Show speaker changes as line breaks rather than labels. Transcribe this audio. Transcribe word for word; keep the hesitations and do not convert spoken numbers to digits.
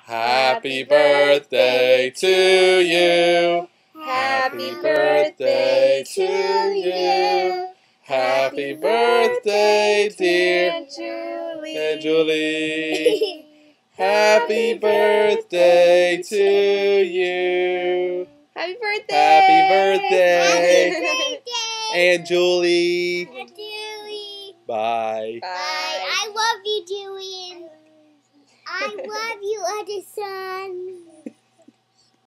Happy birthday to you. Happy birthday to you. Happy birthday, dear
Julie.
Aunt Julie. Happy birthday to you.
Happy birthday.
Happy birthday,
Happy birthday,
Aunt Julie.
Aunt Julie.
Bye.
Bye.
I love you, Julian. I love you, Edison.